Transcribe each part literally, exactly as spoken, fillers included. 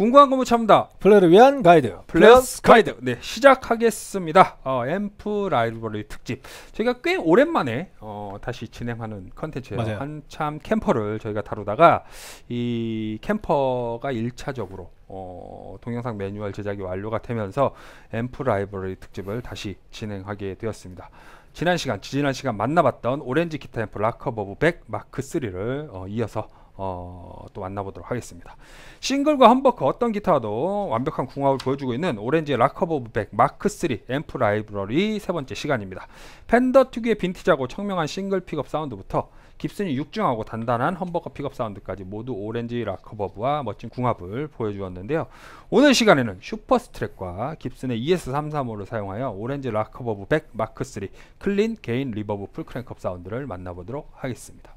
궁금한 거 못 참다. 플레이를 위한 가이드. 플레이어스 가이드. 네, 시작하겠습니다. 어, 앰프 라이브러리 특집. 저희가 꽤 오랜만에 어, 다시 진행하는 컨텐츠예요. 맞아요. 한참 캠퍼를 저희가 다루다가 이 캠퍼가 일 차적으로 어, 동영상 매뉴얼 제작이 완료가 되면서 앰프 라이브러리 특집을 다시 진행하게 되었습니다. 지난 시간, 지난 시간 만나봤던 오렌지 기타 앰프 락커버브 백 마크 쓰리를 어, 이어서 어, 또 만나보도록 하겠습니다. 싱글과 험버커 어떤 기타도 완벽한 궁합을 보여주고 있는 오렌지 락커버브 백 마크 쓰리 앰프 라이브러리 세 번째 시간입니다. 펜더 특유의 빈티지하고 청명한 싱글 픽업 사운드부터 깁슨이 육중하고 단단한 험버커 픽업 사운드까지 모두 오렌지 락커버브와 멋진 궁합을 보여주었는데요. 오늘 시간에는 슈퍼 스트랩과 깁슨의 이에스 삼백삼십오를 사용하여 오렌지 락커버브 백 마크 쓰리 클린 게인 리버브 풀 크랭크업 사운드를 만나보도록 하겠습니다.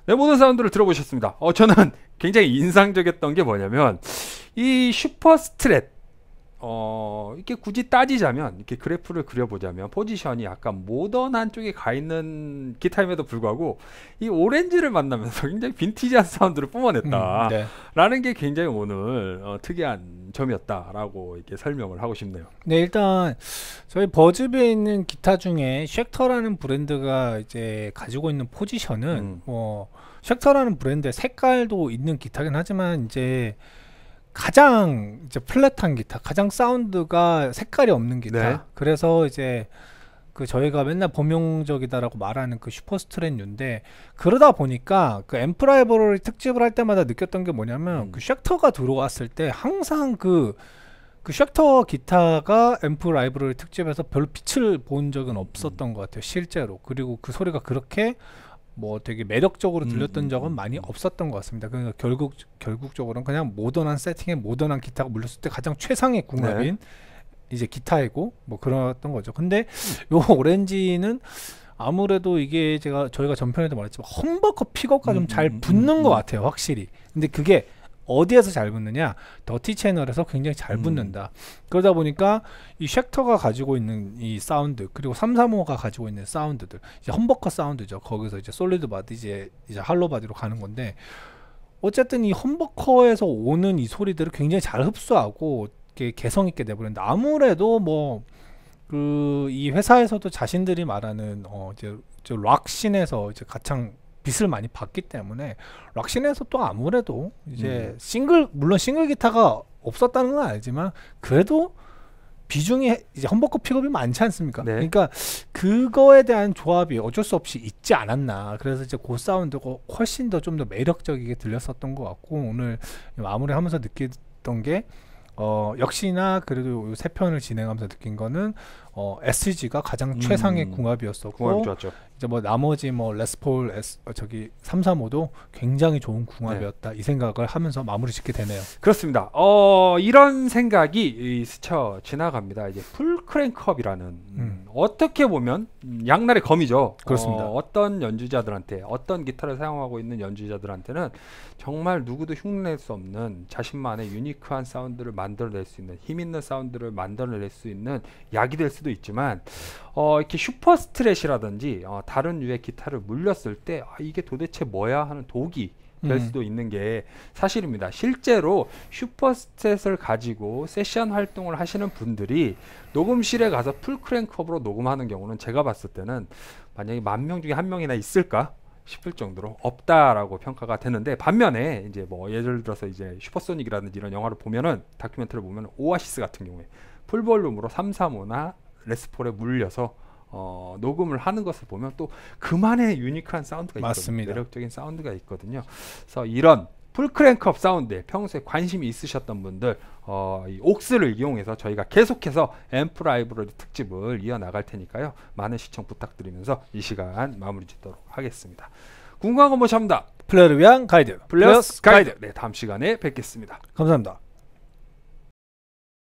네, 모든 사운드를 들어보셨습니다. 어, 저는 굉장히 인상적이었던 게 뭐냐면 이 슈퍼 스트랩 어, 이렇게 굳이 따지자면 이렇게 그래프를 그려보자면 포지션이 약간 모던한 쪽에 가 있는 기타임에도 불구하고 이 오렌지를 만나면서 굉장히 빈티지한 사운드를 뿜어냈다. 음, 네. 라는 게 굉장히 오늘 어, 특이한 점이었다라고 이렇게 설명을 하고 싶네요. 네, 일단 저희 버즈비에 있는 기타 중에 쉑터라는 브랜드가 이제 가지고 있는 포지션은 음. 뭐 쉑터라는 브랜드의 색깔도 있는 기타긴 하지만 이제 가장 이제 플랫한 기타, 가장 사운드가 색깔이 없는 기타. 네. 그래서 이제 그 저희가 맨날 범용적이다라고 말하는 그 슈퍼 스트랩인데, 그러다 보니까 그 앰프 라이브러리 특집을 할 때마다 느꼈던 게 뭐냐면 음. 그 쉑터가 들어왔을 때 항상 그 그 쉑터 기타가 앰프 라이브러리 특집에서 별 빛을 본 적은 없었던 것 같아요, 실제로. 그리고 그 소리가 그렇게 뭐 되게 매력적으로 들렸던 음, 음, 적은 음, 많이 음. 없었던 것 같습니다. 그러니까 결국 결국적으로는 그냥 모던한 세팅에 모던한 기타가 물렸을 때 가장 최상의 궁합인 네. 이제 기타이고 뭐 그랬던 거죠. 근데 요 오렌지는 아무래도 이게 제가 저희가 전편에도 말했지만 험버커 픽업과 좀 잘 음, 음, 붙는 음, 것 음. 같아요, 확실히. 근데 그게 어디에서 잘 붙느냐, 더티 채널에서 굉장히 잘 음. 붙는다. 그러다 보니까 이 쉑터가 가지고 있는 이 사운드, 그리고 삼삼오가 가지고 있는 사운드들, 이제 험버커 사운드죠. 거기서 이제 솔리드 바디, 이제 이제 할로 바디로 가는 건데, 어쨌든 이 험버커에서 오는 이 소리들을 굉장히 잘 흡수하고 이렇게 개성 있게 내버렸는데, 아무래도 뭐 그 이 회사에서도 자신들이 말하는 어 이제 저 락신에서 이제 가장 빛을 많이 봤기 때문에, 락신에서 또 아무래도 이제 음. 싱글, 물론 싱글 기타가 없었다는 건 알지만 그래도 비중이 이제 험버커 픽업이 많지 않습니까? 네. 그러니까 그거에 대한 조합이 어쩔 수 없이 있지 않았나. 그래서 이제 그 사운드가 훨씬 더 좀 더 매력적이게 들렸었던 것 같고, 오늘 마무리하면서 느꼈던 게 어 역시나 그래도 세 편을 진행하면서 느낀 거는 어 에스지가 가장 음. 최상의 궁합이었었고, 궁합이 좋았죠. 이제 뭐 나머지 뭐 레스폴 S, 어, 저기 삼삼오도 굉장히 좋은 궁합이었다. 이 생각을 하면서 마무리 짓게 되네요. 그렇습니다. 어, 이런 생각이 이 스쳐 지나갑니다. 이제 풀 크랭크업이라는 음, 어떻게 보면 음, 양날의 검이죠. 그렇습니다. 어, 어떤 연주자들한테, 어떤 기타를 사용하고 있는 연주자들한테는 정말 누구도 흉내낼 수 없는 자신만의 유니크한 사운드를 만들어낼 수 있는, 힘 있는 사운드를 만들어낼 수 있는 약이 될 수도 있지만, 어, 이렇게 슈퍼 스트랫이라든지 어, 다른 류의 기타를 물렸을 때 아, 이게 도대체 뭐야 하는 독이 될 음. 수도 있는 게 사실입니다. 실제로 슈퍼 스탯을 가지고 세션 활동을 하시는 분들이 녹음실에 가서 풀 크랭크업으로 녹음하는 경우는 제가 봤을 때는 만약에 만 명 중에 한 명이나 있을까 싶을 정도로 없다라고 평가가 되는데, 반면에 이제 뭐 예를 들어서 이제 슈퍼소닉이라든지 이런 영화를 보면은, 다큐멘터리를 보면 오아시스 같은 경우에 풀 볼륨으로 삼삼오나 레스폴에 물려서 어, 녹음을 하는 것을 보면 또 그만의 유니크한 사운드가 있거든요. 맞습니다. 매력적인 사운드가 있거든요. 그래서 이런 풀 크랭크업 사운드에 평소에 관심이 있으셨던 분들, 어, 이 옥스를 이용해서 저희가 계속해서 앰프 라이브러리 특집을 이어나갈 테니까요. 많은 시청 부탁드리면서 이 시간 마무리 짓도록 하겠습니다. 궁금한 건 무엇입니다. 플레이를 위한 가이드, 플레이어스 가이드. 네, 다음 시간에 뵙겠습니다. 감사합니다.